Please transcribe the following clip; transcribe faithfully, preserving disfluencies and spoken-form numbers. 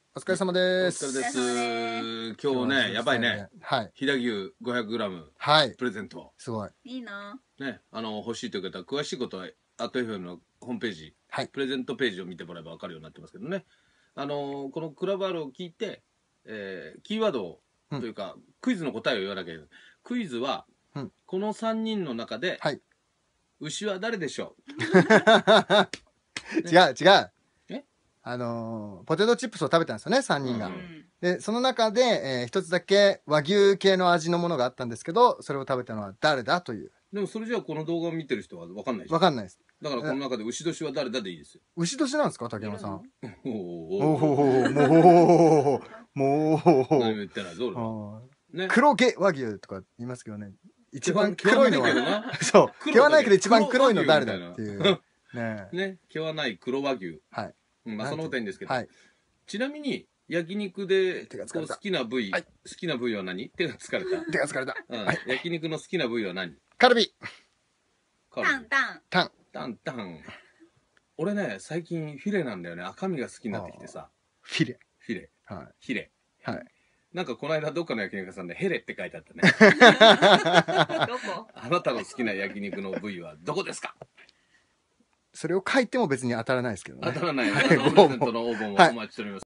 お疲れ様です。 お疲れです。今日ね、やばいね。 はい。 飛騨牛 ごひゃくグラム。 はい。 プレゼント。 すごい。 いいな。 ね、あの、欲しいという方は、詳しいことは、アット エフエム のホームページ、はい、プレゼントページを見てもらえば分かるようになってますけどね。あの、このクラブ R を聞いて、えー、キーワードを、というか、うん、クイズの答えを言わなきゃいけない。クイズは、うん、このさんにんの中で、はい、牛は誰でしょう、ね、違う、違う。あのー、ポテトチップスを食べたんですよね、さんにんが。うん、で、その中で、えー、一つだけ和牛系の味のものがあったんですけど、それを食べたのは誰だという。 でもそれじゃあこの動画を見てる人は分かんないでしょ。分かんないです。 だからこの中で牛年は誰だでいいですよ。 牛年なんですか、竹山さん。 おおおおもう、もう。 何も言ってないぞ、 俺。黒毛和牛とか言いますけどね。一番黒いのは。そう。毛はないけど一番黒いの誰だっていう。 ね。ね。毛はない黒和牛。はい。まあその他にですけど、はい、ちなみに焼肉で好きな部位、はい、好きな部位は何？手が疲れた。 手が疲れた。 うんはい、焼肉の好きな部位は何？ カルビ。 タンタン。 タン。 タンタン。俺ね、最近フィレなんだよね。赤身が好きになってきてさ。 フィレ。 フィレ。 はい。 フィレ。 はい。 なんかこの間どっかの焼肉屋さんでヘレって書いてあったね。 どこ？ あなたの好きな焼肉の部位はどこですか？ それを書いても別に当たらないですけどね。 当たらない。プレゼントの応募もお待ちしております。